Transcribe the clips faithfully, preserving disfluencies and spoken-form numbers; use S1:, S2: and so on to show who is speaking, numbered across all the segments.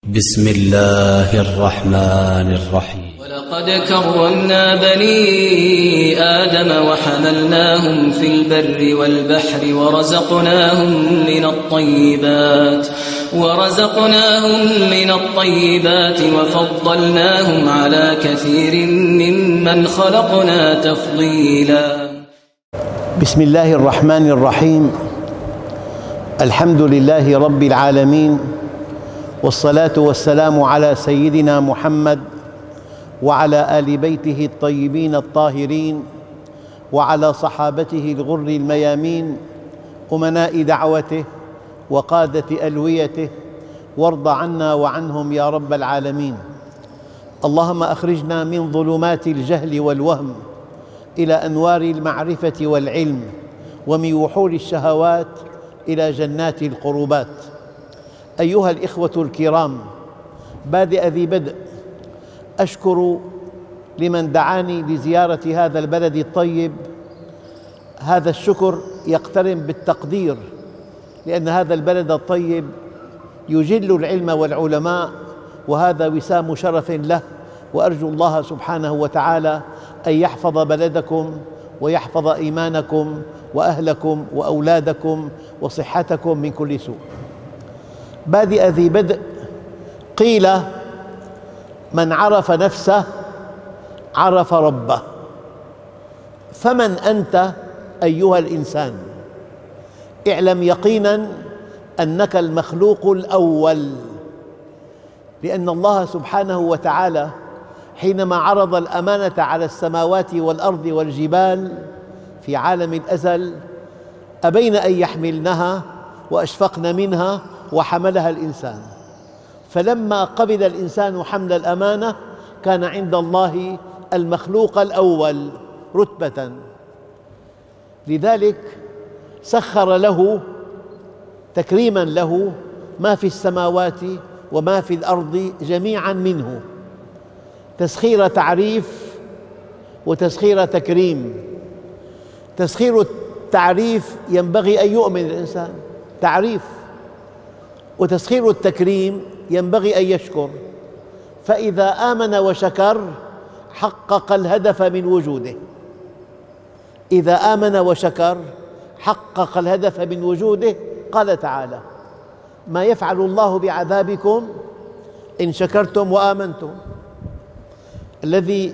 S1: بسم الله الرحمن الرحيم.
S2: ولقد كرمنا بني آدم وحملناهم في البر والبحر ورزقناهم من الطيبات ورزقناهم من الطيبات وفضلناهم على كثير ممن خلقنا تفضيلا.
S3: بسم الله الرحمن الرحيم. الحمد لله رب العالمين، والصلاة والسلام على سيدنا محمد وعلى آل بيته الطيبين الطاهرين وعلى صحابته الغر الميامين أمناء دعوته وقادة ألويته، وارض عنا وعنهم يا رب العالمين. اللهم أخرجنا من ظلمات الجهل والوهم إلى أنوار المعرفة والعلم، ومن وحول الشهوات إلى جنات القربات. أيها الإخوة الكرام، بادئ ذي بدء أشكر لمن دعاني لزيارة هذا البلد الطيب. هذا الشكر يقترن بالتقدير، لأن هذا البلد الطيب يجل العلم والعلماء، وهذا وسام شرف له. وأرجو الله سبحانه وتعالى أن يحفظ بلدكم ويحفظ إيمانكم وأهلكم وأولادكم وصحتكم من كل سوء. بادئ ذي بدء قيل: من عرف نفسه عرف ربه. فمن أنت أيها الإنسان؟ اعلم يقينا أنك المخلوق الأول، لأن الله سبحانه وتعالى حينما عرض الأمانة على السماوات والأرض والجبال في عالم الأزل أبين أن يحملنها وأشفقن منها وحملها الإنسان. فلما قبل الإنسان حمل الأمانة كان عند الله المخلوق الأول رتبة، لذلك سخر له تكريما له ما في السماوات وما في الأرض جميعا منه، تسخير تعريف وتسخير تكريم. تسخير التعريف ينبغي أن يؤمن الإنسان تعريف، وتسخير التكريم ينبغي أن يشكر. فإذا آمن وشكر حقق الهدف من وجوده. إذا آمن وشكر حقق الهدف من وجوده. قال تعالى: ما يفعل الله بعذابكم إن شكرتم وآمنتم. الذي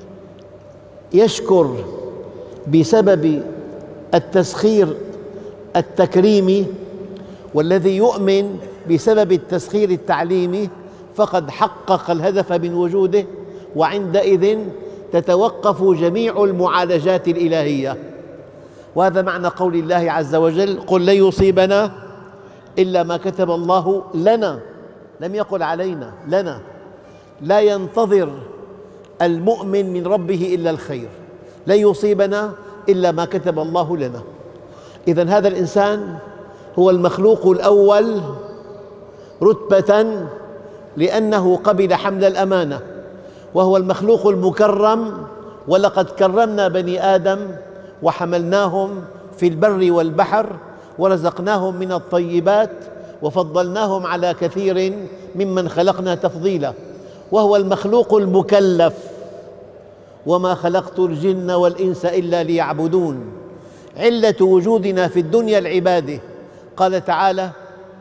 S3: يشكر بسبب التسخير التكريمي والذي يؤمن بسبب التسخير التعليمي فقد حقق الهدف من وجوده، وعندئذ تتوقف جميع المعالجات الإلهية. وهذا معنى قول الله عز وجل: قل لن يصيبنا إلا ما كتب الله لنا. لم يقل علينا، لنا. لا ينتظر المؤمن من ربه إلا الخير، لن يصيبنا إلا ما كتب الله لنا. إذن هذا الإنسان هو المخلوق الأول رتبة لأنه قبل حمل الأمانة، وهو المخلوق المكرم. ولقد كرمنا بني آدم وحملناهم في البر والبحر ورزقناهم من الطيبات وفضلناهم على كثير ممن خلقنا تفضيلا. وهو المخلوق المكلف: وما خلقت الجن والإنس إلا ليعبدون. علة وجودنا في الدنيا العبادة. قال تعالى: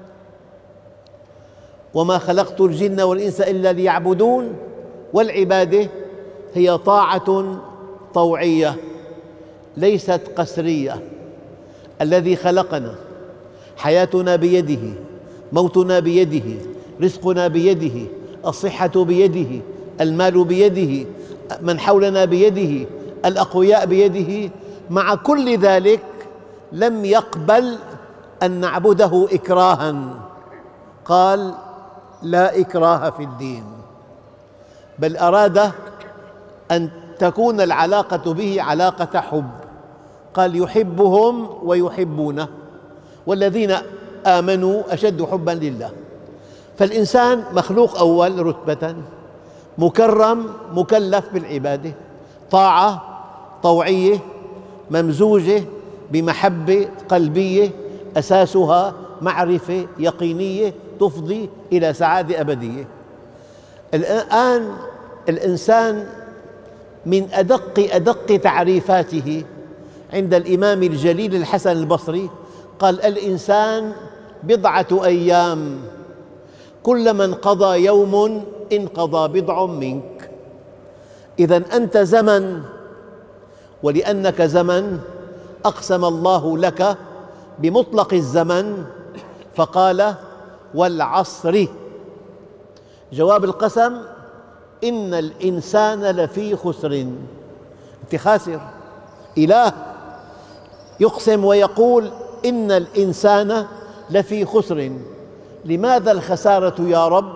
S3: وما خلقت الجن والإنس إلا ليعبدون. والعبادة هي طاعة طوعية ليست قسرية. الذي خلقنا، حياتنا بيده، موتنا بيده، رزقنا بيده، الصحة بيده، المال بيده، من حولنا بيده، الأقوياء بيده. مع كل ذلك لم يقبل أن نعبده إكراها. قال: لا إكراه في الدين، بل أراد أن تكون العلاقة به علاقة حب. قال: يحبهم ويحبونه، والذين آمنوا أشد حبا لله. فالإنسان مخلوق أول رتبة، مكرم، مكلف بالعبادة، طاعة طوعية ممزوجة بمحبة قلبية أساسها معرفة يقينية تفضي إلى سعادة أبدية. الآن الإنسان من أدق أدق تعريفاته عند الإمام الجليل الحسن البصري قال: الإنسان بضعة أيام، كلما انقضى يوم انقضى بضع منك. إذن أنت زمن، ولأنك زمن أقسم الله لك بمطلق الزمن فقال: والعصر. جواب القسم: إن الإنسان لفي خسر. أنت خاسر. إله يقسم ويقول: إن الإنسان لفي خسر. لماذا الخسارة يا رب؟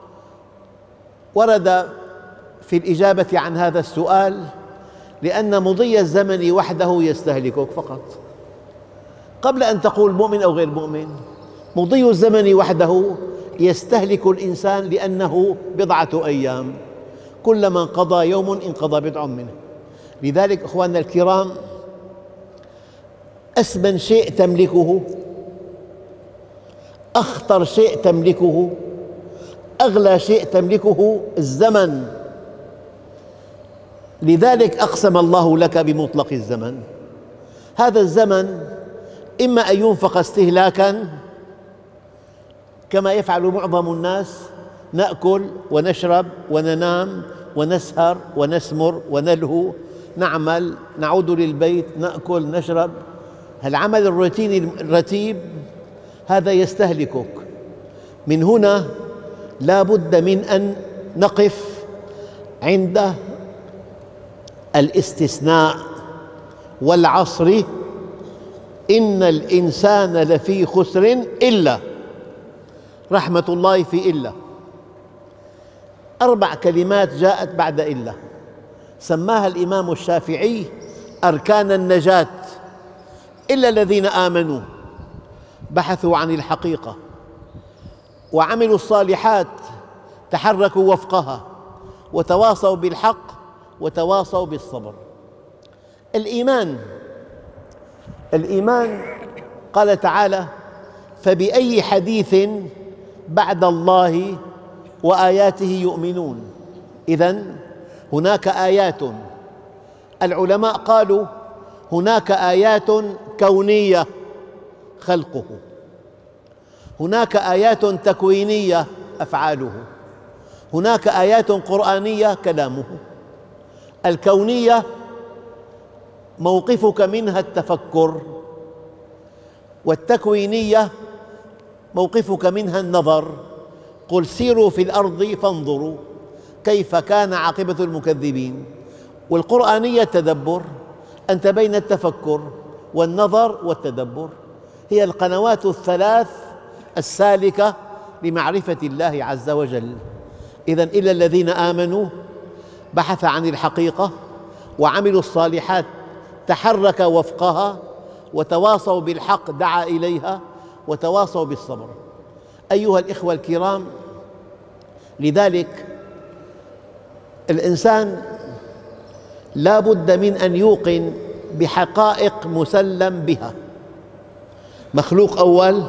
S3: ورد في الإجابة عن هذا السؤال لأن مضي الزمن وحده يستهلكك فقط، قبل أن تقول مؤمن أو غير مؤمن. مضي الزمن وحده يستهلك الإنسان لأنه بضعة أيام، كلما انقضى يوم انقضى بضع منه. لذلك أخواننا الكرام، أثمن شيء تملكه، أخطر شيء تملكه، أغلى شيء تملكه الزمن. لذلك أقسم الله لك بمطلق الزمن. هذا الزمن إما أن ينفق استهلاكاً كما يفعل معظم الناس، نأكل ونشرب وننام ونسهر ونسمر ونلهو، نعمل، نعود للبيت، نأكل، نشرب. العمل الروتيني الرتيب هذا يستهلكك. من هنا لا بد من أن نقف عند الاستثناء: والعصر إن الإنسان لفي خسر إلا. رحمة الله في إلا. أربع كلمات جاءت بعد إلا، سماها الإمام الشافعي أركان النجاة. إلا الذين آمنوا، بحثوا عن الحقيقة، وعملوا الصالحات، تحركوا وفقها، وتواصوا بالحق وتواصوا بالصبر. الإيمان الإيمان قال تعالى: فبأي حديث بعد الله وآياته يؤمنون. إذن هناك آيات، العلماء قالوا هناك آيات كونية خلقه، هناك آيات تكوينية أفعاله، هناك آيات قرآنية كلامه. الكونية موقفك منها التفكر، والتكوينية موقفك منها النظر. قل سيروا في الأرض فانظروا كيف كان عاقبة المكذبين. والقرآنية التدبر، أنت بين التفكر والنظر والتدبر، هي القنوات الثلاث السالكة لمعرفة الله عز وجل. إذن إلا الذين آمنوا، بحث عن الحقيقة وعملوا الصالحات، تحرك وفقها، وتواصوا بالحق، دعا إليها، وتواصوا بالصبر. أيها الإخوة الكرام، لذلك الإنسان لا بد من أن يوقن بحقائق مسلم بها: مخلوق أول،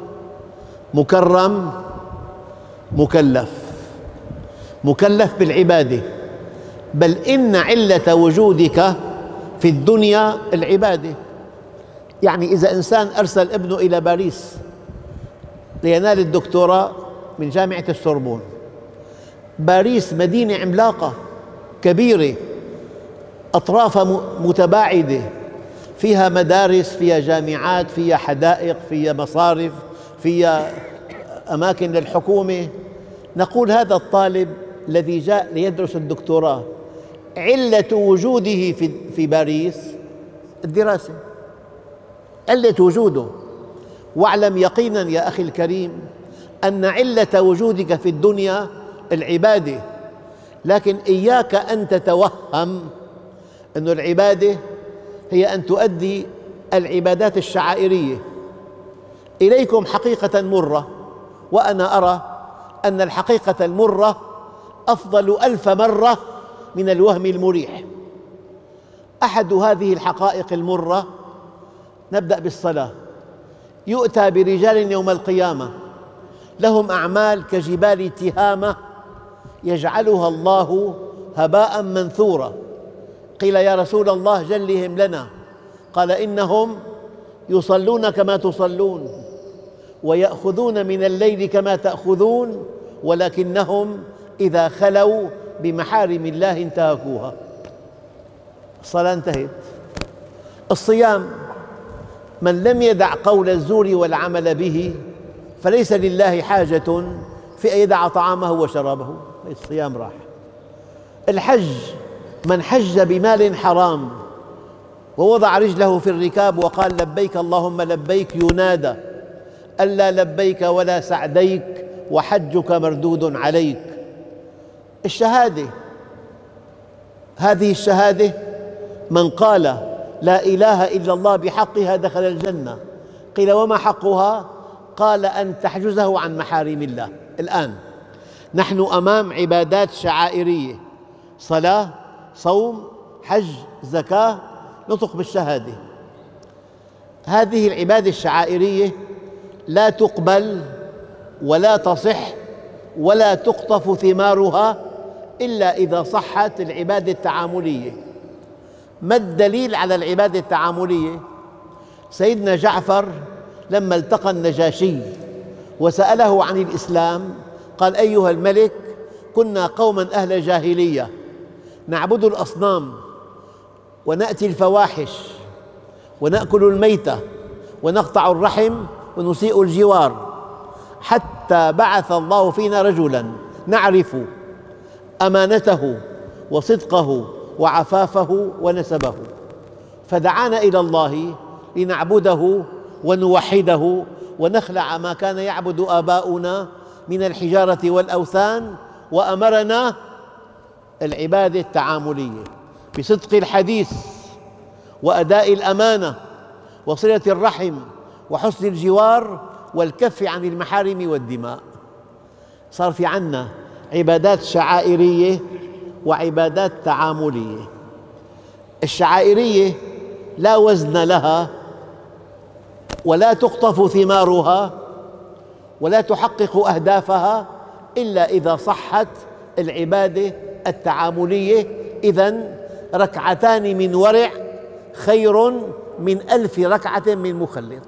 S3: مكرم، مكلف. مكلف بالعبادة، بل إن علة وجودك في الدنيا العبادة. يعني إذا إنسان أرسل ابنه إلى باريس لينال الدكتوراه من جامعة السوربون، باريس مدينة عملاقة كبيرة، أطرافها متباعدة، فيها مدارس، فيها جامعات، فيها حدائق، فيها مصارف، فيها أماكن للحكومة. نقول هذا الطالب الذي جاء ليدرس الدكتوراه علة وجوده في باريس الدراسة، علة وجوده. واعلم يقينا يا أخي الكريم أن علة وجودك في الدنيا العبادة، لكن إياك أن تتوهم أن العبادة هي أن تؤدي العبادات الشعائرية. إليكم حقيقة مرة، وأنا أرى أن الحقيقة المرة أفضل ألف مرة من الوهم المريح. أحد هذه الحقائق المرة، نبدأ بالصلاة. يؤتى برجال يوم القيامة لهم أعمال كجبال تهامة يجعلها الله هباء منثورا. قيل يا رسول الله جلهم لنا، قال إنهم يصلون كما تصلون ويأخذون من الليل كما تأخذون، ولكنهم إذا خلوا بمحارم الله انتهكوها. الصلاة انتهت. الصيام، من لم يدع قول الزور والعمل به فليس لله حاجة في أن يدع طعامه وشرابه، الصيام راح. الحج، من حج بمال حرام ووضع رجله في الركاب وقال لبيك اللهم لبيك، ينادى ألا لبيك ولا سعديك وحجك مردود عليك. الشهادة، هذه الشهادة من قال لا إله إلا الله بحقها دخل الجنة. قيل وما حقها؟ قال أن تحجزه عن محارم الله. الآن نحن أمام عبادات شعائرية، صلاة، صوم، حج، زكاة، نطق بالشهادة. هذه العبادة الشعائرية لا تقبل ولا تصح ولا تقطف ثمارها إلا إذا صحت العبادة التعاملية. ما الدليل على العبادة التعاملية؟ سيدنا جعفر لما التقى النجاشي وسأله عن الإسلام قال أيها الملك، كنا قوما أهل جاهلية نعبد الأصنام ونأتي الفواحش ونأكل الميتة ونقطع الرحم ونسيء الجوار، حتى بعث الله فينا رجلا نعرف أمانته وصدقه وعفافه ونسبه، فدعانا إلى الله لنعبده ونوحده ونخلع ما كان يعبد آباؤنا من الحجارة والأوثان، وأمرنا العبادة التعاملية بصدق الحديث وأداء الأمانة وصلة الرحم وحسن الجوار والكف عن المحارم والدماء. صار في عنا عبادات شعائرية وعبادات تعاملية. الشعائرية لا وزن لها ولا تقطف ثمارها ولا تحقق أهدافها إلا إذا صحت العبادة التعاملية. إذن ركعتان من ورع خير من ألف ركعة من مخلط.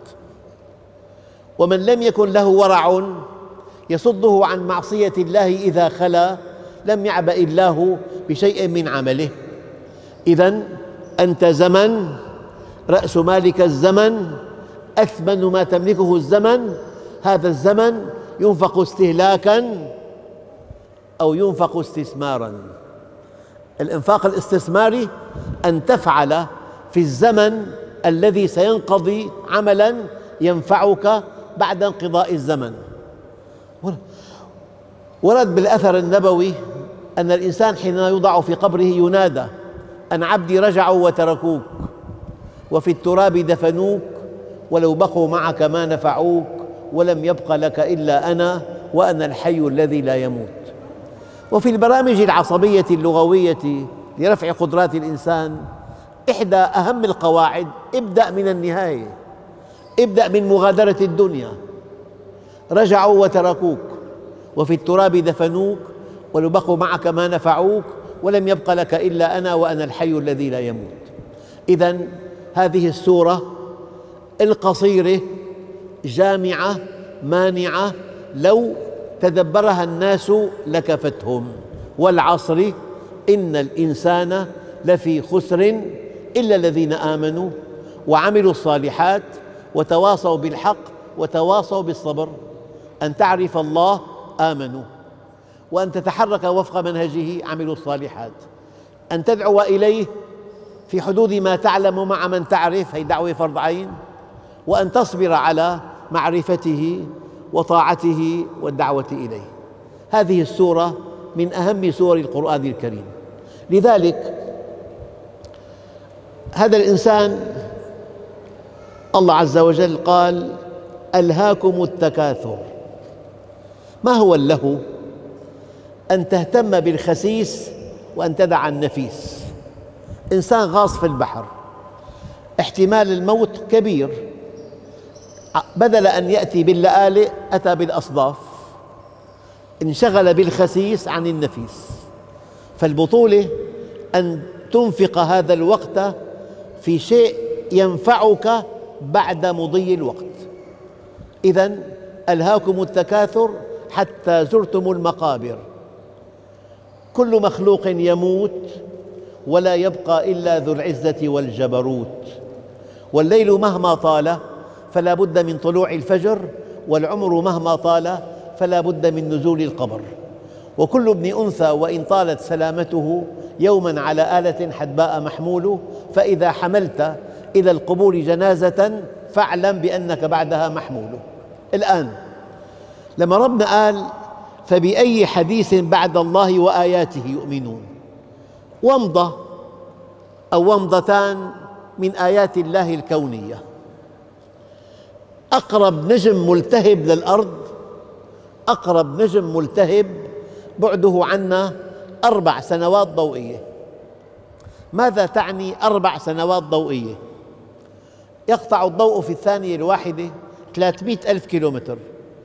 S3: ومن لم يكن له ورع يصده عن معصية الله إذا خلا لم يعبأ الله بشيء من عمله. إذن أنت زمن، رأس مالك الزمن، أثمن ما تملكه الزمن. هذا الزمن ينفق استهلاكاً أو ينفق استثماراً. الإنفاق الاستثماري أن تفعل في الزمن الذي سينقضي عملاً ينفعك بعد انقضاء الزمن. ورد بالأثر النبوي أن الإنسان حين يوضع في قبره ينادى أن عبدي رجعوا وتركوك وفي التراب دفنوك ولو بقوا معك ما نفعوك ولم يبق لك إلا أنا وأنا الحي الذي لا يموت. وفي البرامج العصبية اللغوية لرفع قدرات الإنسان إحدى أهم القواعد: ابدأ من النهاية، ابدأ من مغادرة الدنيا. رجعوا وتركوك وفي التراب دفنوك ولو بقوا معك ما نفعوك ولم يبق لك إلا أنا وأنا الحي الذي لا يموت. إذن هذه السورة القصيرة جامعة مانعة لو تدبرها الناس لكفتهم. والعصر إن الإنسان لفي خسر إلا الذين آمنوا وعملوا الصالحات وتواصوا بالحق وتواصوا بالصبر. أن تعرف الله آمنوا، وأن تتحرك وفق منهجه عملوا الصالحات، أن تدعو إليه في حدود ما تعلم مع من تعرف، هي دعوة فرض عين، وأن تصبر على معرفته وطاعته والدعوة إليه. هذه السورة من أهم سور القرآن الكريم. لذلك هذا الإنسان الله عز وجل قال ألهاكم التكاثر. ما هو اللهو؟ أن تهتم بالخسيس وأن تدع النفيس. إنسان غاص في البحر، احتمال الموت كبير، بدل أن يأتي باللآلئ أتى بالأصداف. انشغل بالخسيس عن النفيس. فالبطولة أن تنفق هذا الوقت في شيء ينفعك بعد مضي الوقت. إذن ألهاكم التكاثر حتى زرتم المقابر. كل مخلوق يموت ولا يبقى إلا ذو العزة والجبروت. والليل مهما طال فلا بد من طلوع الفجر، والعمر مهما طال فلا بد من نزول القبر. وكل ابن أنثى وإن طالت سلامته يوما على آلة حدباء محمول. فإذا حملت إلى القبور جنازة فاعلم بأنك بعدها محمول. الآن لما ربنا قال فبأي حديث بعد الله وآياته يؤمنون، ومضة أو ومضتان من آيات الله الكونية. أقرب نجم ملتهب للأرض، أقرب نجم ملتهب بعده عنا أربع سنوات ضوئية. ماذا تعني أربع سنوات ضوئية؟ يقطع الضوء في الثانية الواحدة ثلاثمئة ألف كيلومتر،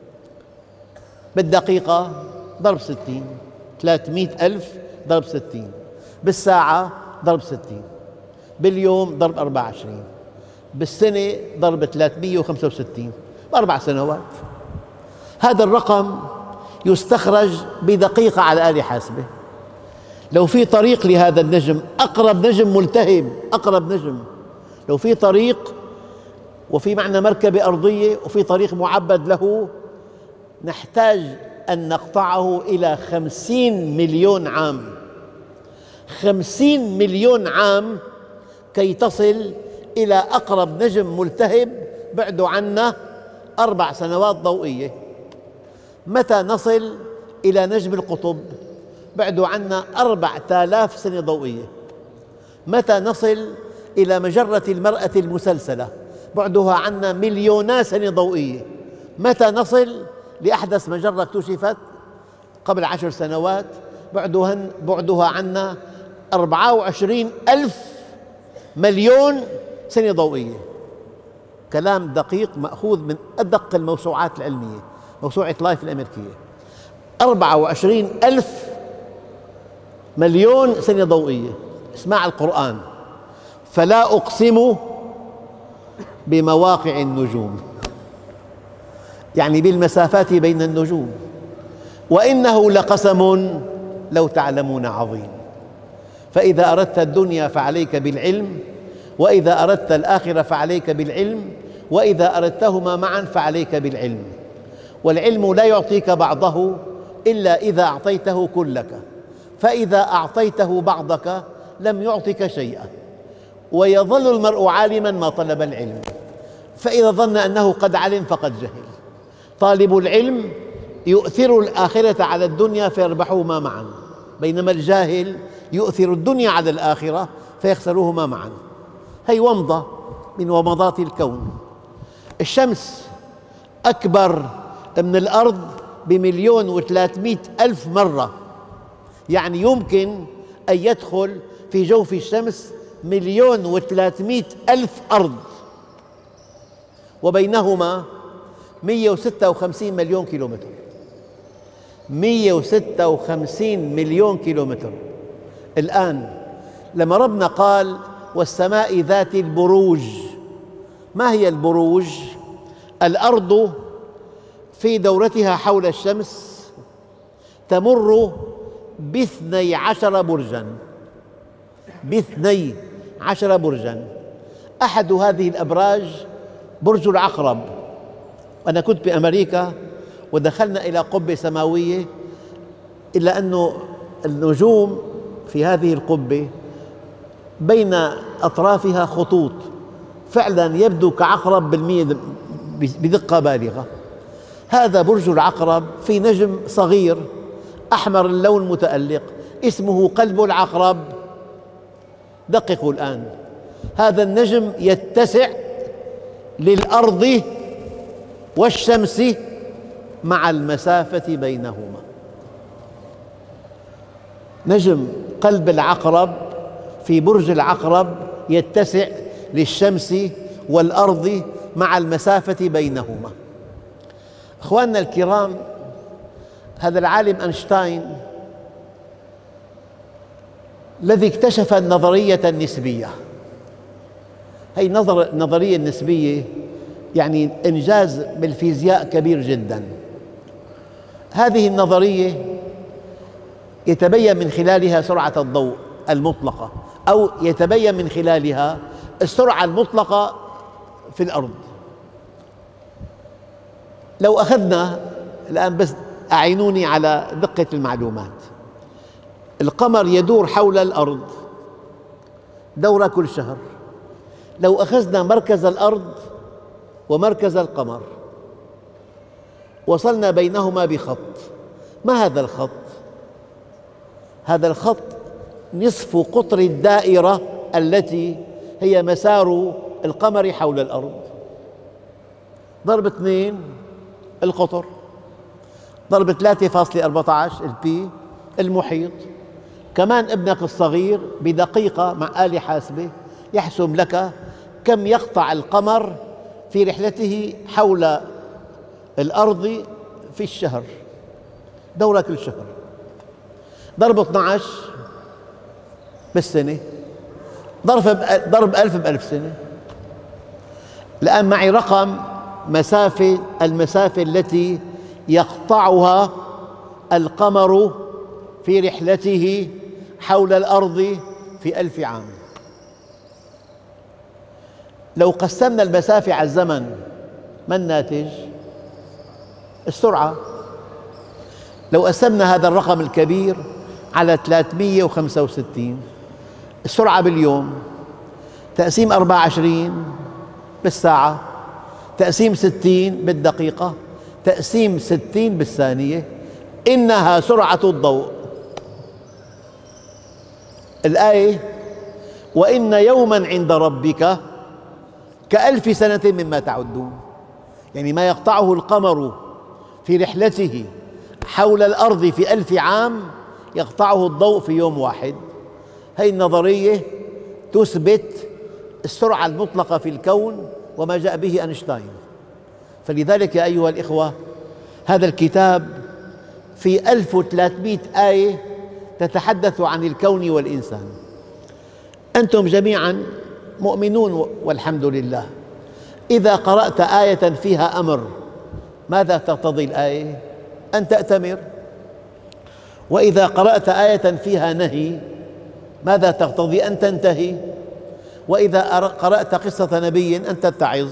S3: بالدقيقة ضرب ستين، ثلاثمئة ألف ضرب ستين، بالساعة ضرب ستين، باليوم ضرب أربعة وعشرين، بالسنة ضرب ثلاثمئة وخمسة وستين، بأربع سنوات. هذا الرقم يستخرج بدقيقة على آلة حاسبة. لو في طريق لهذا النجم، أقرب نجم ملتهب، أقرب نجم، لو في طريق وفي معنا مركبة أرضية وفي طريق معبد له، نحتاج أن نقطعه إلى خمسين مليون عام، خمسين مليون عام كي تصل إلى أقرب نجم ملتهب بعده عنا أربع سنوات ضوئية. متى نصل إلى نجم القطب؟ بعده عنا أربعة آلاف سنة ضوئية. متى نصل إلى مجرة المرأة المسلسلة؟ بعدها عنا مليونا سنة ضوئية. متى نصل لأحدث مجرة اكتشفت قبل عشر سنوات؟ بعدها, بعدها عنا أربعة وعشرين ألف مليون سنة ضوئية. كلام دقيق مأخوذ من أدق الموسوعات العلمية، موسوعة لايف الأمريكية. أربعة وعشرين ألف مليون سنة ضوئية. اسمع القرآن: فلا أقسم بمواقع النجوم، يعني بالمسافات بين النجوم، وإنه لقسم لو تعلمون عظيم. فإذا أردت الدنيا فعليك بالعلم، وإذا أردت الآخرة فعليك بالعلم، وإذا أردتهما معا فعليك بالعلم. والعلم لا يعطيك بعضه إلا إذا أعطيته كلك، فإذا أعطيته بعضك لم يعطك شيئا. ويظل المرء عالما ما طلب العلم، فإذا ظن أنه قد علم فقد جهل. طالب العلم يؤثر الآخرة على الدنيا فيربحهما معا، بينما الجاهل يؤثر الدنيا على الآخرة فيخسرهما معا. هي ومضة من ومضات الكون. الشمس أكبر من الأرض بمليون وثلاثمئة ألف مرة، يعني يمكن أن يدخل في جوف الشمس مليون وثلاثمئة ألف أرض، وبينهما مئة وستة وخمسين مليون كيلومتر. مئة وستة وخمسين مليون كيلومتر. الآن لما ربنا قال والسماء ذات البروج، ما هي البروج؟ الأرض في دورتها حول الشمس تمر باثني عشر برجاً، باثني عشر برجاً. أحد هذه الأبراج برج العقرب. أنا كنت بأمريكا ودخلنا إلى قبة سماوية، إلا أن النجوم في هذه القبة بين أطرافها خطوط، فعلا يبدو كعقرب بالمية بدقة بالغة. هذا برج العقرب، في نجم صغير أحمر اللون متألق اسمه قلب العقرب. دققوا الآن، هذا النجم يتسع للأرض والشمس مع المسافة بينهما. نجم قلب العقرب في برج العقرب يتسع للشمس والأرض مع المسافة بينهما. أخواننا الكرام، هذا العالم أينشتاين الذي اكتشف النظرية النسبية. هي النظرية النسبية يعني إنجاز بالفيزياء كبير جدا. هذه النظرية يتبين من خلالها سرعة الضوء المطلقة، أو يتبين من خلالها السرعة المطلقة في الأرض. لو أخذنا الآن، بس أعينوني على دقة المعلومات، القمر يدور حول الأرض دورة كل شهر. لو أخذنا مركز الأرض ومركز القمر وصلنا بينهما بخط، ما هذا الخط؟ هذا الخط نصف قطر الدائرة التي هي مسار القمر حول الأرض. ضرب اثنين القطر، ضرب ثلاثة فاصلة أربعة عشر البي المحيط. كمان ابنك الصغير بدقيقة مع آلة حاسبة يحسب لك كم يقطع القمر في رحلته حول الأرض في الشهر، دورة كل شهر. ضرب اثني عشر بالسنة، ضرب ضرب ألف بألف سنة. الآن معي رقم مسافة المسافة التي يقطعها القمر في رحلته حول الأرض في ألف عام. لو قسمنا المسافة على الزمن ما الناتج؟ السرعة. لو قسمنا هذا الرقم الكبير على ثلاثمئة وخمسة وستين، السرعة باليوم، تقسيم أربعة وعشرين بالساعة، تقسيم ستين بالدقيقة، تقسيم ستين بالثانية، إنها سرعة الضوء. الآية: وإن يوما عند ربك كألف سنة مما تعدون. يعني ما يقطعه القمر في رحلته حول الأرض في ألف عام يقطعه الضوء في يوم واحد. هذه النظرية تثبت السرعة المطلقة في الكون وما جاء به أينشتاين. فلذلك يا أيها الإخوة، هذا الكتاب في ألف وثلاثمئة آية تتحدث عن الكون والإنسان. أنتم جميعا مؤمنون والحمد لله. إذا قرأت آية فيها أمر، ماذا تقتضي الآية؟ أن تأتمر. وإذا قرأت آية فيها نهي، ماذا تقتضي؟ أن تنتهي. وإذا قرأت قصة نبي أن تتعظ.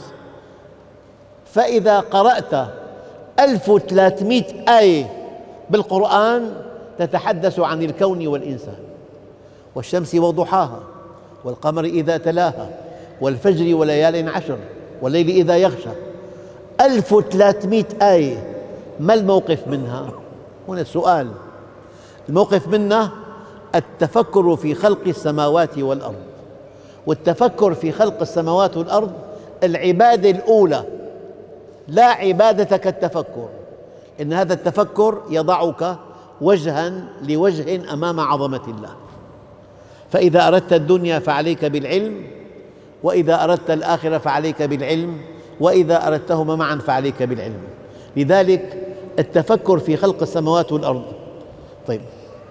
S3: فإذا قرأت ألف وثلاثمئة آية بالقرآن تتحدث عن الكون والإنسان. والشمس وضحاها، والقمر إذا تلاها، والفجر وليال عشر، والليل إذا يغشى. ألف وثلاثمئة آية، ما الموقف منها؟ هنا السؤال. الموقف منها التفكر في خلق السماوات والأرض. والتفكر في خلق السماوات والأرض العبادة الأولى، لا عبادة كالتفكر، إن هذا التفكر يضعك وجها لوجه أمام عظمة الله. فإذا أردت الدنيا فعليك بالعلم، وإذا أردت الآخرة فعليك بالعلم، وإذا أردتهما معا فعليك بالعلم. لذلك التفكر في خلق السماوات والأرض. طيب،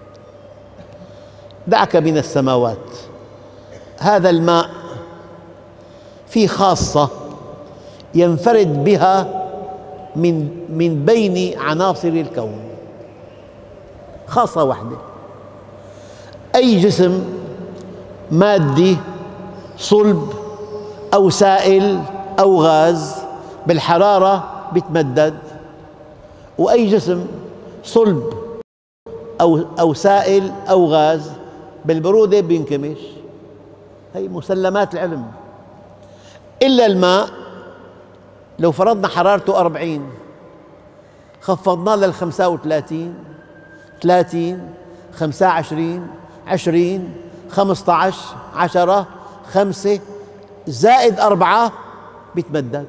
S3: دعك من السماوات. هذا الماء في خاصة ينفرد بها من من بين عناصر الكون، خاصة واحدة. أي جسم مادي صلب أو سائل أو غاز بالحرارة بيتمدد، وأي جسم صلب أو أو سائل أو غاز بالبرودة بينكمش. هي مسلمات العلم. إلا الماء، لو فرضنا حرارته أربعين خفضناه للخمسة وثلاثين، ثلاثين، خمسة وعشرين، عشرين، خمسة عشر، عشرة، خمسة، زائد أربعة بيتمدد.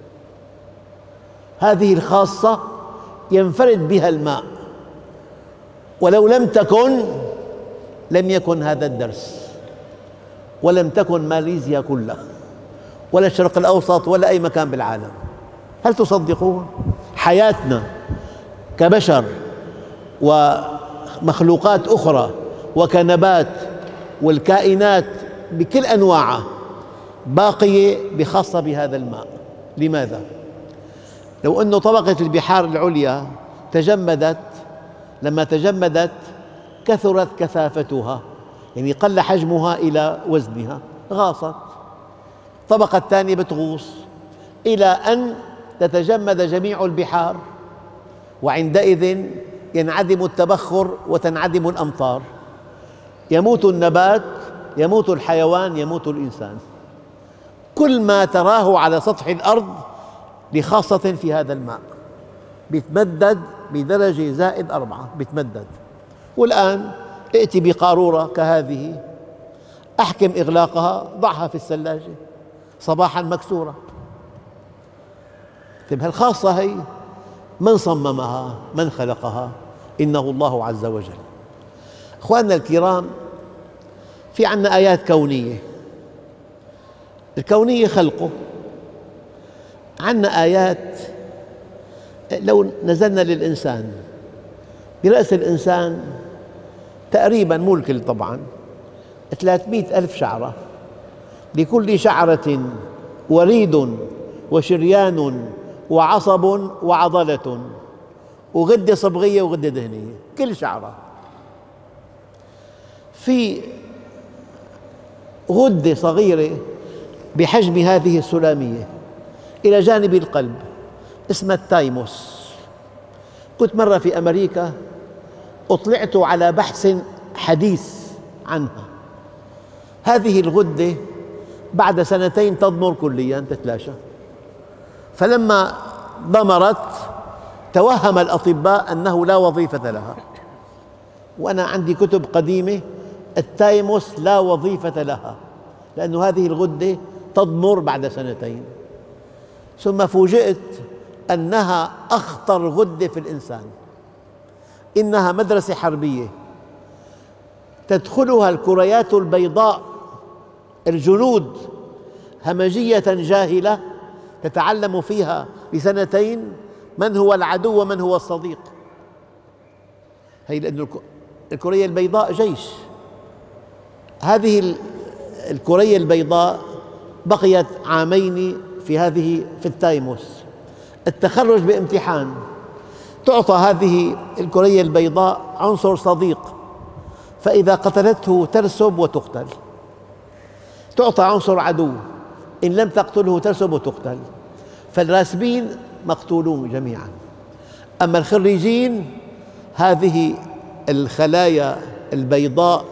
S3: هذه الخاصة ينفرد بها الماء، ولو لم تكن لم يكن هذا الدرس، ولم تكن ماليزيا كلها، ولا الشرق الأوسط، ولا أي مكان بالعالم. هل تصدقون؟ حياتنا كبشر ومخلوقات أخرى وكنبات والكائنات بكل أنواعها باقية بخاصة بهذا الماء. لماذا؟ لو أن طبقة البحار العليا تجمدت، لما تجمدت كثرت كثافتها، يعني قل حجمها إلى وزنها، غاصت. الطبقة الثانية بتغوص إلى أن تتجمد جميع البحار، وعندئذ ينعدم التبخر وتنعدم الأمطار، يموت النبات، يموت الحيوان، يموت الإنسان. كل ما تراه على سطح الأرض لخاصة في هذا الماء بيتمدد بدرجة زائد أربعة، بيتمدد. والآن ائتي بقارورة كهذه، أحكم إغلاقها، ضعها في الثلاجة صباحا مكسورة. طيب هالخاصة هي من صممها؟ من خلقها؟ إنه الله عز وجل. أخواننا الكرام، في عنا آيات كونية، الكونية خلقه. عنا آيات لو نزلنا للإنسان، برأس الإنسان تقريبا، مو الكل طبعا، ثلاثمئة ألف شعرة، لكل شعرة وريد وشريان وعصب وعضلة وغدة صبغية وغدة دهنية، كل شعرة. في غدة صغيرة بحجم هذه السلامية إلى جانب القلب اسمها التايموس. كنت مرة في أمريكا، أطلعت على بحث حديث عنها. هذه الغدة بعد سنتين تضمر كليا، تتلاشى. فلما ضمرت توهم الأطباء أنه لا وظيفة لها، وأنا عندي كتب قديمة التايموس لا وظيفة لها، لأن هذه الغدة تضمر بعد سنتين. ثم فوجئت أنها أخطر غدة في الإنسان، إنها مدرسة حربية تدخلها الكريات البيضاء، الجنود، همجية جاهلة تتعلم فيها بسنتين من هو العدو ومن هو الصديق. هي لأن الكرية البيضاء جيش. هذه الكرية البيضاء بقيت عامين في هذه في التايموس. التخرج بامتحان، تعطى هذه الكرية البيضاء عنصر صديق، فإذا قتلته ترسب وتقتل. تعطى عنصر عدو، إن لم تقتله ترسب وتقتل. فالراسبين مقتولون جميعا. أما الخريجين، هذه الخلايا البيضاء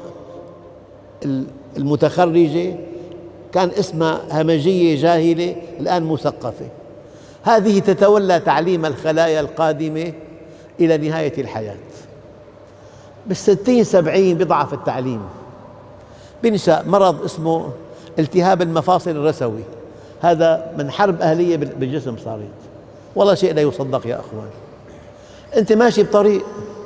S3: المتخرجة كان اسمها همجية جاهلة، الآن مثقفة، هذه تتولى تعليم الخلايا القادمة إلى نهاية الحياة. بالستين سبعين بضعف التعليم، بنشأ مرض اسمه التهاب المفاصل الرسوي. هذا من حرب أهلية بالجسم صارت، والله شيء لا يصدق يا أخوان. أنت ماشي بطريق،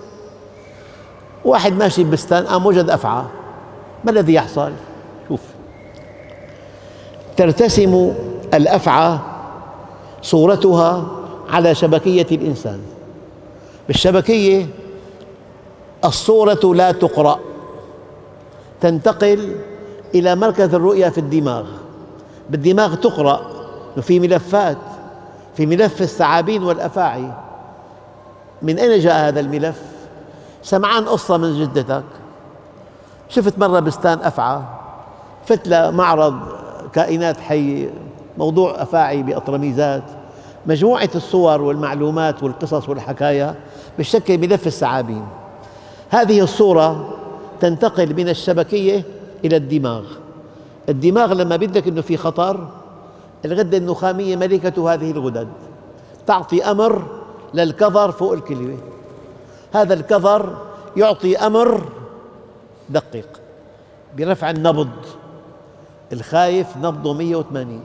S3: واحد ماشي ببستان قام وجد أفعى، ما الذي يحصل؟ شوف، ترتسم الأفعى صورتها على شبكية الإنسان. بالشبكية الصورة لا تقرأ، تنتقل إلى مركز الرؤية في الدماغ. بالدماغ تقرأ، في ملفات، في ملف الثعابين والأفاعي. من أين جاء هذا الملف؟ سمعان قصة من جدتك، شفت مرة بستان أفعى، فت لمعرض كائنات حية، موضوع أفاعي بأطرميزات، مجموعة الصور والمعلومات والقصص والحكايا بتشكل ملف الثعابين. هذه الصورة تنتقل من الشبكية إلى الدماغ. الدماغ لما بدك أنه في خطر، الغدة النخامية ملكة هذه الغدد، تعطي أمر للكظر فوق الكلية. هذا الكظر يعطي أمر دقيق برفع النبض. الخايف نبضه مئة وثمانين.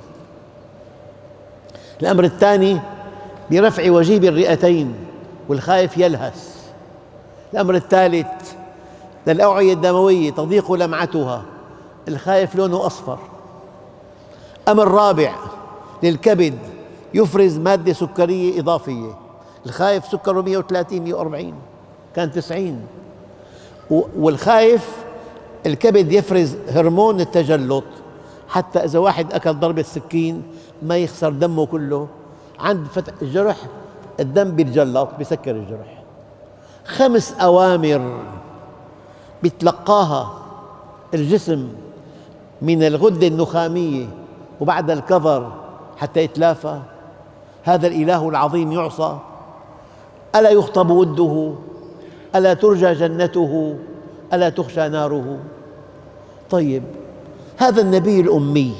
S3: الأمر الثاني برفع وجيب الرئتين، والخايف يلهث. الأمر الثالث للأوعية الدموية تضيق لمعتها، الخايف لونه أصفر. أمر رابع للكبد يفرز مادة سكرية إضافية، الخايف سكره مئة وثلاثين مئة وأربعين كان تسعين. والخايف الكبد يفرز هرمون التجلط حتى إذا واحد أكل ضربة سكين ما يخسر دمه كله. عند فتح الجرح الدم بيتجلط بيسكر الجرح. خمس أوامر بيتلقاها الجسم من الغدة النخامية وبعد الكظر حتى يتلافى. هذا الإله العظيم يعصى؟ ألا يخطب وده؟ ألا ترجى جنته؟ ألا تخشى ناره؟ طيب، هذا النبي الأمي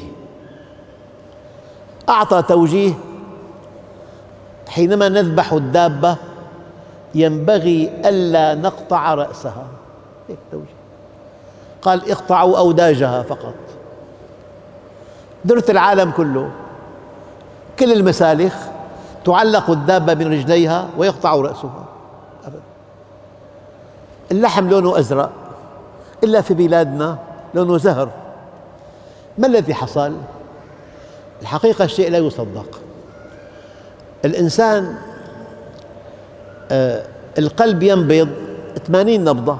S3: أعطى توجيه: حينما نذبح الدابة ينبغي ألا نقطع رأسها. هيك توجيه. قال: اقطعوا أوداجها فقط. درت العالم كله، كل المسالخ تعلق الدابة من رجليها ويقطع رأسها. أبدا. اللحم لونه أزرق، إلا في بلادنا لونه زهر. ما الذي حصل؟ الحقيقة الشيء لا يصدق. الإنسان آه القلب ينبض ثمانين نبضة.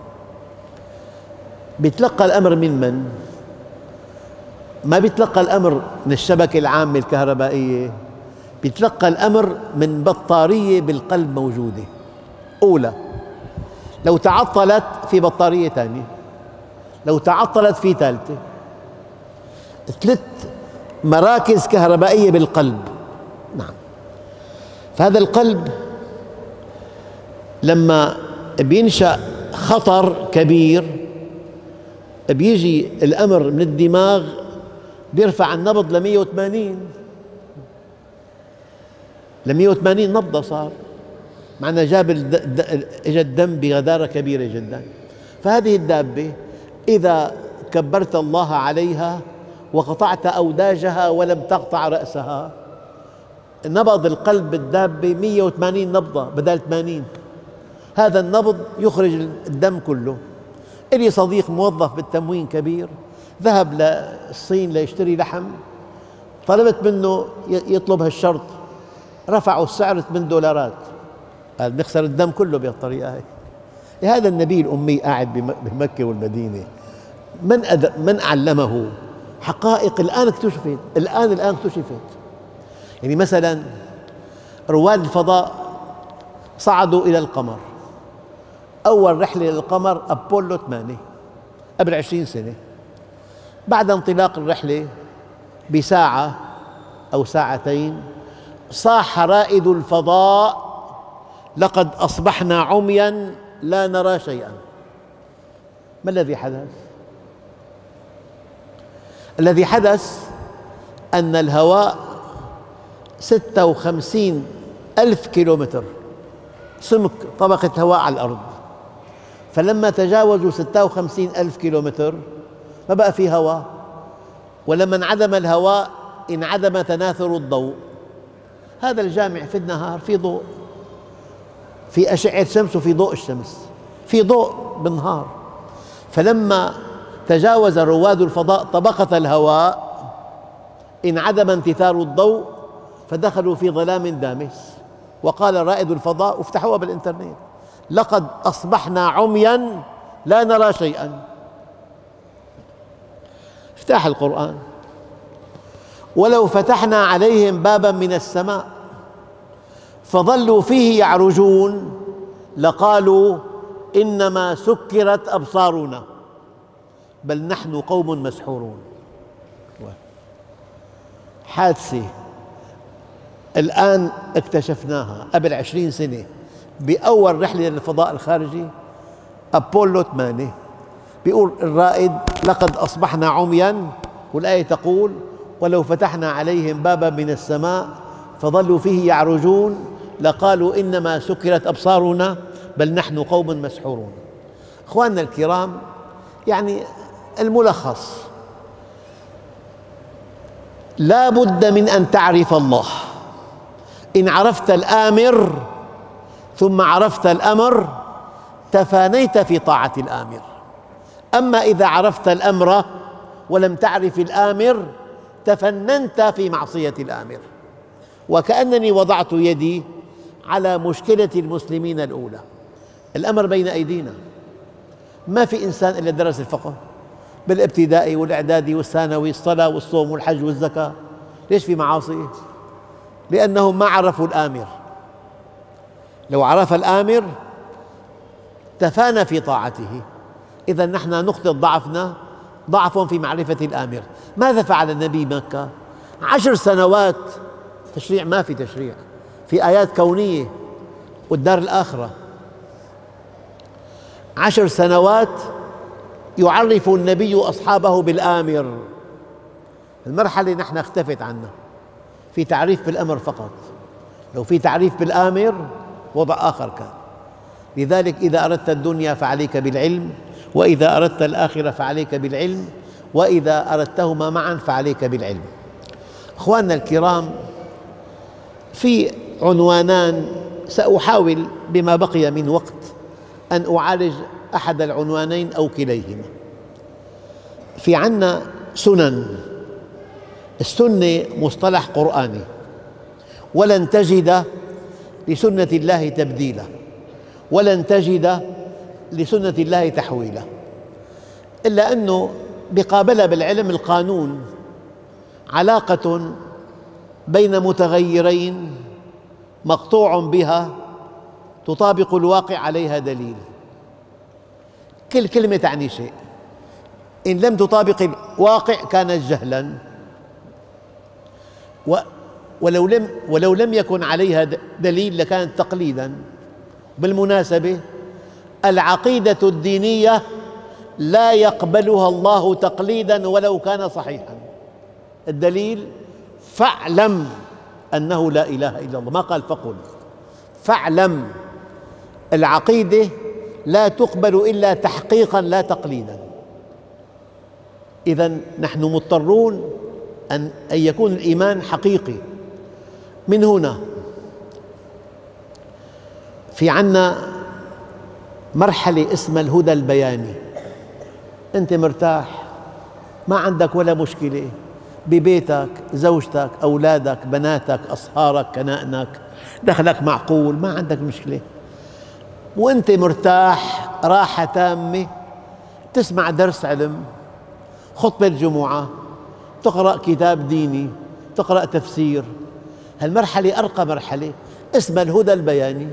S3: بيتلقى الأمر من من؟ ما بيتلقى الأمر من الشبكة العامة الكهربائية، بيتلقى الأمر من بطارية بالقلب موجودة. أولى، لو تعطلت في بطارية ثانية، لو تعطلت في ثالثة. ثلاث مراكز كهربائية بالقلب. نعم. فهذا القلب لما بينشأ خطر كبير بيجي الأمر من الدماغ بيرفع النبض ل مئة وثمانين ل مئة وثمانين نبضة صار، معنى جاب اجى الدم بغدارة كبيرة جدا. فهذه الدابة إذا كبرت الله عليها وقطعت أوداجها ولم تقطع رأسها، نبض القلب بالدابة مئة وثمانين نبضة بدل ثمانين. هذا النبض يخرج الدم كله. إلي صديق موظف بالتموين كبير ذهب للصين ليشتري لحم، طلبت منه يطلب هالشرط، رفعوا السعر ثمانية دولارات. قال: بنخسر الدم كله بهالطريقة هاي. هذا النبي الأمي قاعد بمكة والمدينة، من أد... من علمه حقائق الآن اكتشفت، الآن الآن اكتشفت. يعني مثلا رواد الفضاء صعدوا إلى القمر. أول رحلة للقمر أبولو ثمانية قبل عشرين سنة. بعد انطلاق الرحلة بساعة أو ساعتين صاح رائد الفضاء: لقد أصبحنا عمياً لا نرى شيئاً. ما الذي حدث؟ الذي حدث أن الهواء ستة وخمسين ألف كيلومتر سمك طبقة هواء على الأرض، فلما تجاوزوا ستة وخمسين ألف كيلومتر ما بقى في هواء، ولما انعدم الهواء انعدم تناثر الضوء. هذا الجامع في النهار في ضوء، في أشعة شمس وفي ضوء الشمس، في ضوء بالنهار. فلما تجاوز رواد الفضاء طبقة الهواء انعدم انتثار الضوء فدخلوا في ظلام دامس. وقال رائد الفضاء، وافتحوها بالإنترنت: لقد أصبحنا عمياً لا نرى شيئاً. افتح القرآن: ولو فتحنا عليهم باباً من السماء فظلوا فيه يعرجون لقالوا إنما سكرت أبصارنا بل نحن قوم مسحورون. حادثة الآن اكتشفناها قبل عشرين سنة بأول رحلة للفضاء الخارجي أبولو ثمانية. بيقول الرائد: لقد أصبحنا عمياً، والآية تقول: ولو فتحنا عليهم بابا من السماء فظلوا فيه يعرجون لقالوا إنما سكرت أبصارنا بل نحن قوم مسحورون. أخواننا الكرام، يعني الملخص: لا بد من أن تعرف الله. إن عرفت الآمر ثم عرفت الأمر تفانيت في طاعة الآمر. أما إذا عرفت الأمر ولم تعرف الآمر تفننت في معصية الآمر. وكأنني وضعت يدي على مشكلة المسلمين الأولى. الأمر بين أيدينا. ما في إنسان إلا درس الفقه بالابتدائي والإعدادي والثانوي، الصلاة والصوم والحج والزكاة. ليش في معاصي؟ لأنهم ما عرفوا الآمر. لو عرف الآمر تفانى في طاعته. إذا نحن نقطة ضعفنا ضعف في معرفة الآمر. ماذا فعل النبي مكة؟ عشر سنوات تشريع، ما في تشريع، في آيات كونية والدار الآخرة. عشر سنوات يعرف النبي أصحابه بالآمر. المرحلة نحن اختفت عنا، في تعريف بالأمر فقط. لو في تعريف بالآمر وضع آخر كان. لذلك إذا أردت الدنيا فعليك بالعلم، وإذا أردت الآخرة فعليك بالعلم، وإذا أردتهما معا فعليك بالعلم. أخواننا الكرام، في عنوانان سأحاول بما بقي من وقت أن أعالج أحد العنوانين أو كليهما. في عنا سنن. السنة مصطلح قرآني، ولن تجد لسنة الله تبديلا، ولن تجد لسنة الله تحويلا، إلا أنه بقابلها بالعلم القانون علاقة بين متغيرين مقطوع بها تطابق الواقع عليها دليل. كل كلمة تعني شيء، إن لم تطابق الواقع كانت جهلا، ولو لم, ولو لم يكن عليها دليل لكانت تقليدا. بالمناسبة العقيدة الدينية لا يقبلها الله تقليدا ولو كان صحيحا. الدليل فاعلم أنه لا إله إلا الله، ما قال فقل، فاعلم. العقيدة لا تقبل إلا تحقيقا لا تقليدا. إذن نحن مضطرون أن يكون الإيمان حقيقي. من هنا في عنا مرحلة اسمها الهدى البياني. أنت مرتاح، ما عندك ولا مشكلة ببيتك، زوجتك، أولادك، بناتك، أصهارك، كنائنك، دخلك معقول، ما عندك مشكلة، وأنت مرتاح راحة تامة، تسمع درس علم، خطبة الجمعة، تقرأ كتاب ديني، تقرأ تفسير. هالمرحلة أرقى مرحلة اسمها الهدى البياني.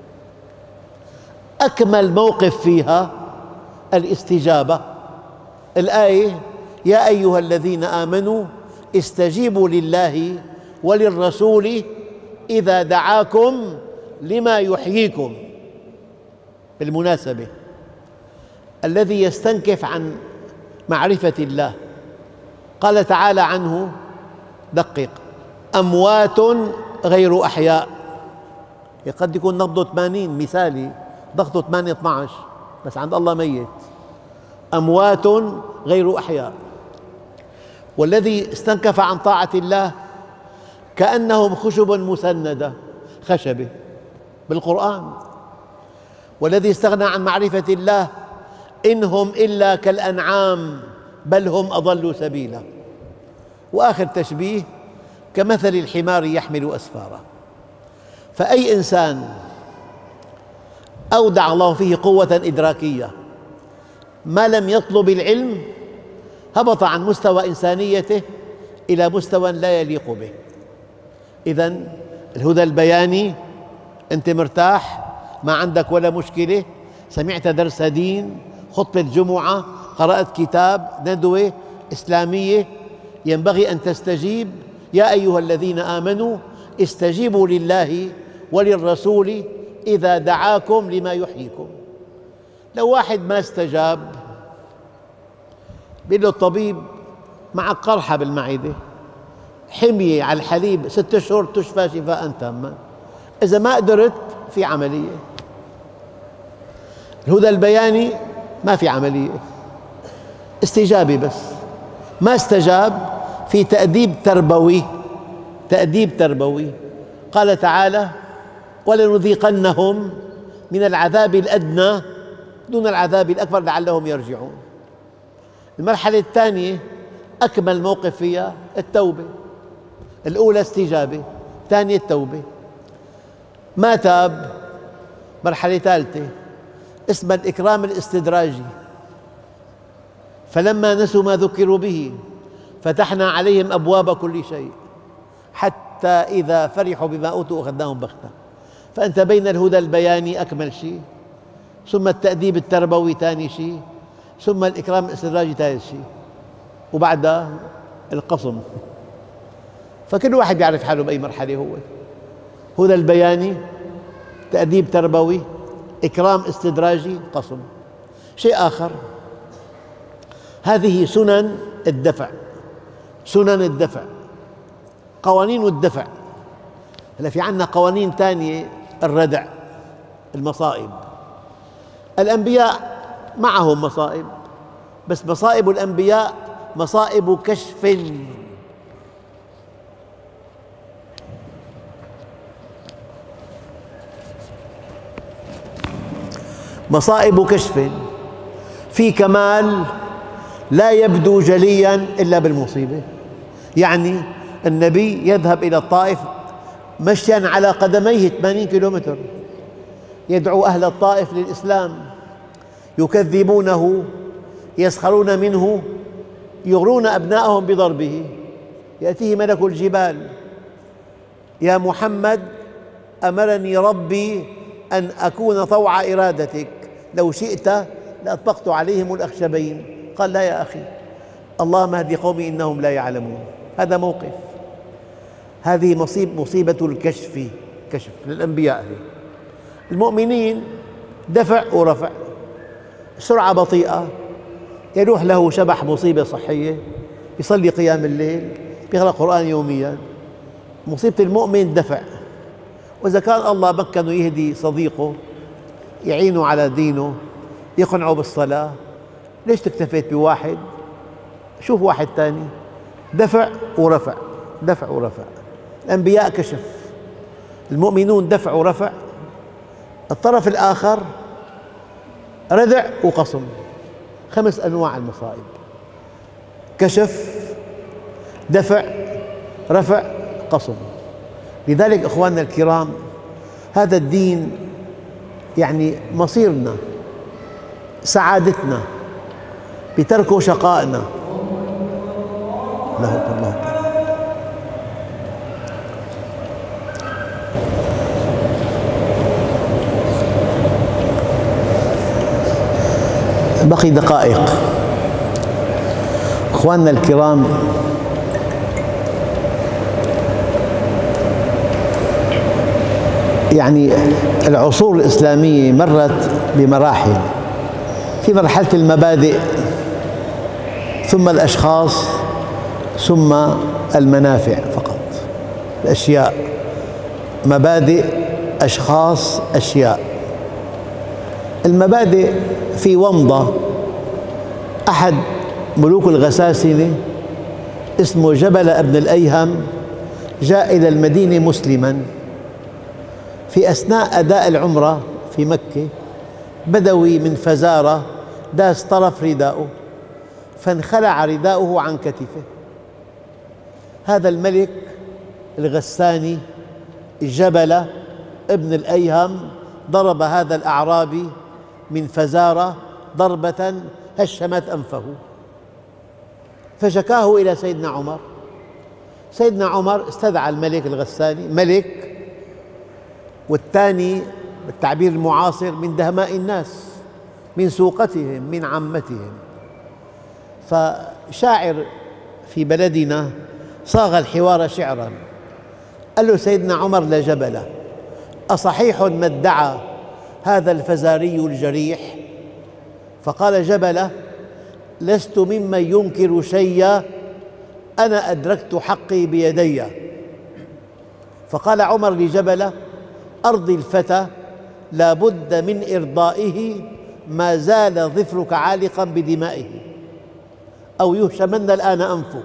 S3: أكمل موقف فيها الاستجابة. الآية: يا أيها الذين آمنوا استجيبوا لله وللرسول إذا دعاكم لما يحييكم. بالمناسبة الذي يستنكف عن معرفة الله قال تعالى عنه، دقق: أموات غير أحياء. قد يكون نبضه ثمانين مثالي، ضغطه ثمانية اثني عشر، بس عند الله ميت. أموات غير أحياء. والذي استنكف عن طاعة الله كأنهم خشب مسندة، خشبة بالقرآن. والذي استغنى عن معرفة الله إنهم إلا كالأنعام بل هم أضل سبيلا. وآخر تشبيه: كمثل الحمار يحمل أسفارا. فأي إنسان أودع الله فيه قوة إدراكية ما لم يطلب العلم هبط عن مستوى إنسانيته إلى مستوى لا يليق به. إذن الهدى البياني: أنت مرتاح، ما عندك ولا مشكلة، سمعت درس دين، خطبة جمعة، قرأت كتاب، ندوة إسلامية، ينبغي أن تستجيب. يا أيها الذين آمنوا استجيبوا لله وللرسول إذا دعاكم لما يحييكم. لو واحد ما استجاب، بيقول له الطبيب: معك قرحة بالمعدة، حمية على الحليب، ست أشهر تشفى شفاء تاما. إذا ما قدرت في عملية. الهدى البياني ما في عملية، استجابة بس. ما استجاب، في تأديب تربوي، تأديب تربوي. قال تعالى: ولنذيقنهم من العذاب الأدنى دون العذاب الأكبر لعلهم يرجعون. المرحلة الثانية أكمل موقف فيها التوبة. الأولى استجابة، الثانية التوبة. ما تاب، مرحلة ثالثة: اسمها الإكرام الاستدراجي. فلما نسوا ما ذكروا به فتحنا عليهم أبواب كل شيء حتى إذا فرحوا بما أوتوا أخذناهم بغتة. فأنت بين الهدى البياني أكمل شيء، ثم التأديب التربوي ثاني شيء، ثم الإكرام الاستدراجي ثالث شيء، وبعدها القصم. فكل واحد بيعرف حاله بأي مرحلة هو. هدى البياني، تأديب تربوي، إكرام استدراجي، قصم. شيء آخر، هذه سنن الدفع، سنن الدفع، قوانين الدفع. هلا في عندنا قوانين ثانية، الردع، المصائب. الأنبياء معهم مصائب، بس مصائب الأنبياء مصائب كشف. مصائب كشف، في كمال لا يبدو جليا إلا بالمصيبة. يعني النبي يذهب إلى الطائف مشيا على قدميه ثمانين كيلومتر، يدعو أهل الطائف للإسلام، يكذبونه، يسخرون منه، يغرون أبنائهم بضربه. يأتيه ملك الجبال: يا محمد، أمرني ربي أن أكون طوع إرادتك، لو شئت لأطبقت عليهم الأخشبين. قال: لا يا أخي، اللهم اهد قومي إنهم لا يعلمون. هذا موقف، هذه مصيب مصيبة الكشف، كشف للأنبياء. المؤمنين دفع ورفع، سرعة بطيئة، يلوح له شبح مصيبة صحية، يصلي قيام الليل، يقرأ قرآن يوميا. مصيبة المؤمن دفع. وإذا كان الله مكنه يهدي صديقه، يعينه على دينه، يقنعه بالصلاة، ليش تكتفيت بواحد؟ شوف واحد ثاني. دفع ورفع، دفع ورفع. الأنبياء كشف، المؤمنون دفع ورفع. الطرف الآخر ردع وقصم. خمس أنواع المصائب: كشف، دفع، رفع، قصم. لذلك إخواننا الكرام، هذا الدين يعني مصيرنا، سعادتنا، بتركه شقائنا. الله أكبر، الله أكبر. بقي دقائق. إخواننا الكرام، يعني العصور الإسلامية مرت بمراحل. في مرحلة المبادئ، ثم الأشخاص، ثم المنافع فقط. الأشياء، مبادئ، أشخاص، أشياء. المبادئ في ومضة، أحد ملوك الغساسنة اسمه جبل ابن الأيهم جاء إلى المدينة مسلما. في أثناء أداء العمرة في مكة، بدوي من فزارة داس طرف رداءه، فانخلع رداؤه عن كتفه. هذا الملك الغساني جبل ابن الأيهم ضرب هذا الأعرابي من فزارة ضربة هشمت أنفه، فشكاه إلى سيدنا عمر. سيدنا عمر استدعى الملك الغساني، ملك والثاني بالتعبير المعاصر من دهماء الناس، من سوقتهم، من عامتهم. فشاعر في بلدنا صاغ الحوار شعرا، قال له سيدنا عمر لجبل: أصحيح ما ادعى هذا الفزاري الجريح؟ فقال جبلة: لست ممن ينكر شيئا، أنا أدركت حقي بيدي. فقال عمر لجبلة: أرضي الفتى، لا بد من إرضائه ما زال ظفرك عالقا بدمائه، أو يهشمن الآن أنفك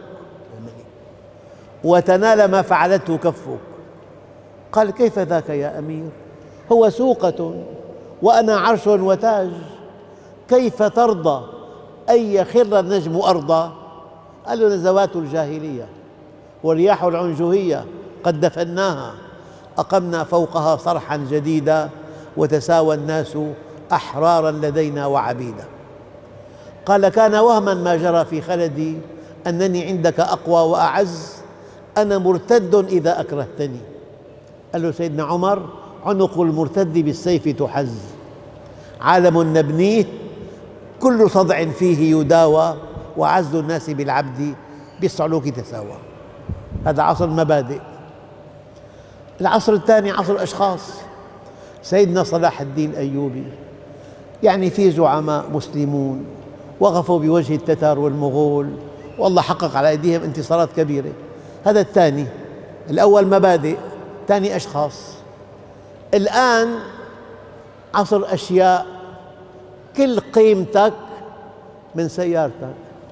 S3: وتنال ما فعلته كفك. قال: كيف ذاك يا أمير؟ هو سوقة وأنا عرش وتاج، كيف ترضى أن يخر النجم أرضا؟ قال له: نزوات الجاهلية ورياح العنجهية قد دفناها، أقمنا فوقها صرحا جديدا وتساوى الناس أحرارا لدينا وعبيدا. قال كان وهما ما جرى في خلدي أنني عندك أقوى وأعز، أنا مرتد إذا أكرهتني. قال له سيدنا عمر عنق المرتد بالسيف تحز، عالم نبنيه كل صدع فيه يداوى، وعز الناس بالعبد بالصعلوك تساوى. هذا عصر المبادئ. العصر الثاني عصر الأشخاص. سيدنا صلاح الدين الأيوبي، يعني في زعماء مسلمون وقفوا بوجه التتار والمغول، والله حقق على أيديهم انتصارات كبيرة. هذا الثاني. الأول مبادئ، الثاني أشخاص. الآن عصر أشياء، كل قيمتك من سيارتك،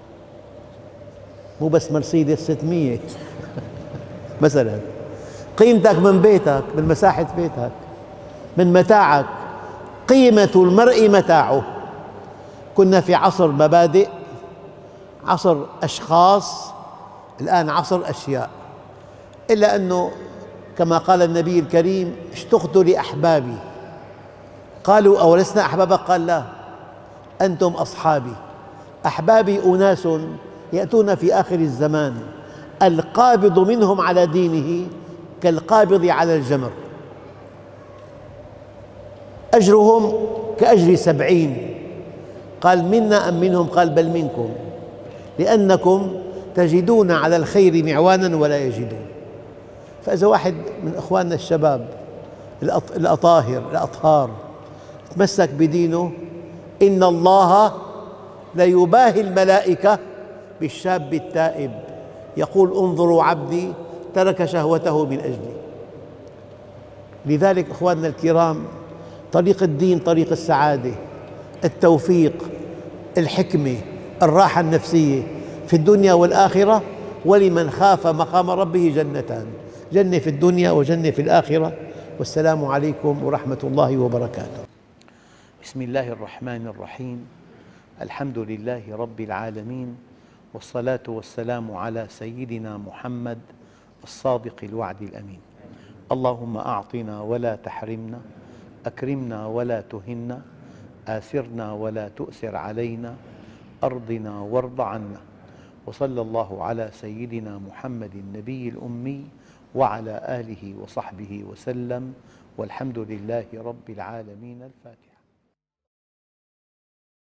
S3: مو بس مرسيدس ستمية مثلا، قيمتك من بيتك، من مساحة بيتك، من متاعك. قيمة المرء متاعه. كنا في عصر مبادئ، عصر أشخاص، الآن عصر أشياء. إلا أنه كما قال النبي الكريم اشتقت لأحبابي، قالوا أولسنا أحبابك؟ قال لا، أنتم أصحابي. أحبابي أناس يأتون في آخر الزمان القابض منهم على دينه كالقابض على الجمر، أجرهم كأجر سبعين. قال منا أم منهم؟ قال بل منكم، لأنكم تجدون على الخير معوانا ولا يجدون. فإذا واحد من إخواننا الشباب الأطاهر الأطهار تمسك بدينه، إن الله ليباهي الملائكة بالشاب التائب، يقول انظروا عبدي ترك شهوته من أجلي. لذلك إخواننا الكرام، طريق الدين طريق السعادة، التوفيق، الحكمة، الراحة النفسية في الدنيا والآخرة. ولمن خاف مقام ربه جنتان، جنة في الدنيا وجنة في الآخرة. والسلام عليكم ورحمة الله وبركاته. بسم الله الرحمن الرحيم. الحمد لله رب العالمين، والصلاة والسلام على سيدنا محمد الصادق الوعد الأمين. اللهم أعطنا ولا تحرمنا، أكرمنا ولا تهنا، آثرنا ولا تؤثر علينا، أرضنا وارض عنا. وصلى الله على سيدنا محمد النبي الأمي وعلى آله وصحبه وسلم، والحمد لله رب العالمين. الفاتحة.